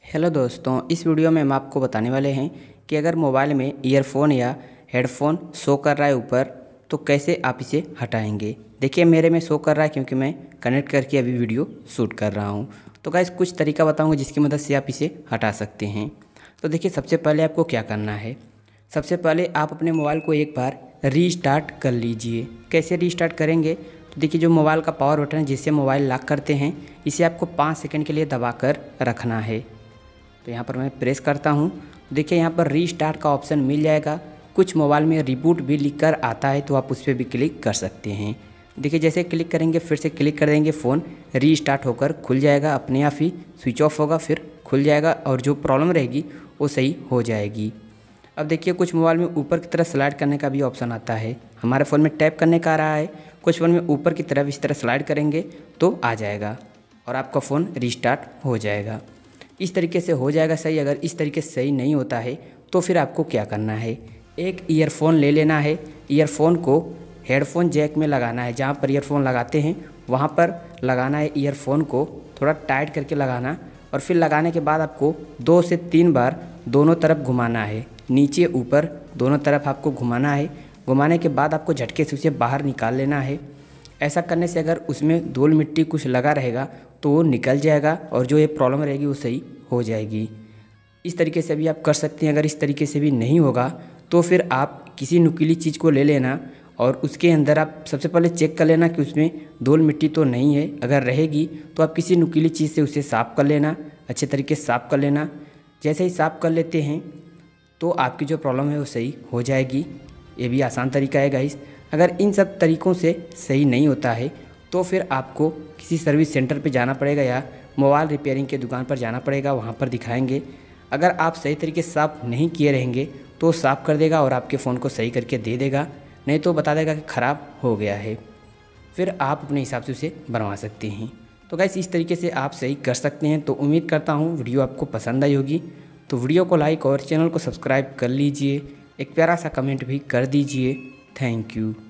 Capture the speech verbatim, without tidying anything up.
Hello दोस्तों, इस video में हम आपको बताने वाले हैं कि अगर मोबाइल में ईयरफोन या हेडफोन शो कर रहा है ऊपर तो कैसे आप इसे हटाएंगे। देखिए मेरे में शो कर रहा है क्योंकि मैं कनेक्ट करके अभी वीडियो शूट कर रहा हूं। तो गाइस कुछ तरीका बताऊंगा जिसकी मदद से आप इसे हटा सकते हैं। तो देखिए सबसे पहले आपको क्या करना है, सबसे पहले आप अपने मोबाइल को एक बार रीस्टार्ट कर लीजिए। कैसे रीस्टार्ट करेंगे, तो देखिए जो मोबाइल का पावर बटन है जिससे मोबाइल लॉक करते हैं इसे आपको पाँच सेकंड के लिए दबाकर रखना है। तो यहाँ पर मैं प्रेस करता हूँ, देखिए यहाँ पर रीस्टार्ट का ऑप्शन मिल जाएगा। कुछ मोबाइल में रिबूट भी लिखकर आता है तो आप उस पर भी क्लिक कर सकते हैं। देखिए जैसे क्लिक करेंगे फिर से क्लिक कर देंगे, फ़ोन रीस्टार्ट होकर खुल जाएगा, अपने आप ही स्विच ऑफ होगा फिर खुल जाएगा और जो प्रॉब्लम रहेगी वो सही हो जाएगी। अब देखिए कुछ मोबाइल में ऊपर की तरफ स्लाइड करने का भी ऑप्शन आता है, हमारे फ़ोन में टैप करने का आ रहा है। कुछ फ़ोन में ऊपर की तरफ इस तरह स्लाइड करेंगे तो आ जाएगा और आपका फ़ोन रीस्टार्ट हो जाएगा। इस तरीके से हो जाएगा सही। अगर इस तरीके से सही नहीं होता है तो फिर आपको क्या करना है, एक ईयरफोन ले लेना है। ईयरफोन को हेडफोन जैक में लगाना है, जहाँ पर ईयरफोन लगाते हैं वहाँ पर लगाना है। ईयरफोन को थोड़ा टाइट करके लगाना और फिर लगाने के बाद आपको दो से तीन बार दोनों तरफ घुमाना है, नीचे ऊपर दोनों तरफ आपको घुमाना है। घुमाने के बाद आपको झटके से उसे बाहर निकाल लेना है। ऐसा करने से अगर उसमें धूल मिट्टी कुछ लगा रहेगा तो वो निकल जाएगा और जो ये प्रॉब्लम रहेगी वो सही हो जाएगी। इस तरीके से भी आप कर सकते हैं। अगर इस तरीके से भी नहीं होगा तो फिर आप किसी नुकीली चीज़ को ले लेना और उसके अंदर आप सबसे पहले चेक कर लेना कि उसमें धूल मिट्टी तो नहीं है। अगर रहेगी तो आप किसी नुकीली चीज़ से उसे साफ़ कर लेना, अच्छे तरीके से साफ़ कर लेना। जैसे ही साफ़ कर लेते हैं तो आपकी जो प्रॉब्लम है वो सही हो जाएगी। ये भी आसान तरीका है गाइस। अगर इन सब तरीक़ों से सही नहीं होता है तो फिर आपको किसी सर्विस सेंटर पे जाना पड़ेगा या मोबाइल रिपेयरिंग के दुकान पर जाना पड़ेगा, वहाँ पर दिखाएंगे। अगर आप सही तरीके से साफ़ नहीं किए रहेंगे तो साफ़ कर देगा और आपके फ़ोन को सही करके दे देगा, नहीं तो बता देगा कि ख़राब हो गया है। फिर आप अपने हिसाब से उसे बनवा सकते हैं। तो गाइस इस तरीके से आप सही कर सकते हैं। तो उम्मीद करता हूँ वीडियो आपको पसंद आई होगी। तो वीडियो को लाइक और चैनल को सब्सक्राइब कर लीजिए, एक प्यारा सा कमेंट भी कर दीजिए। Thank you.